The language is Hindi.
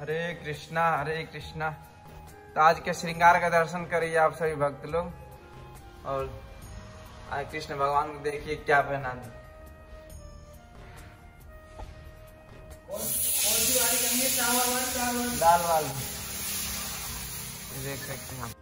हरे कृष्णा। तो आज के श्रृंगार का दर्शन करिए आप सभी भक्त लोग। और आज कृष्ण भगवान को देखिए क्या पहना दे। दाल वाल देख सकते हैं आप।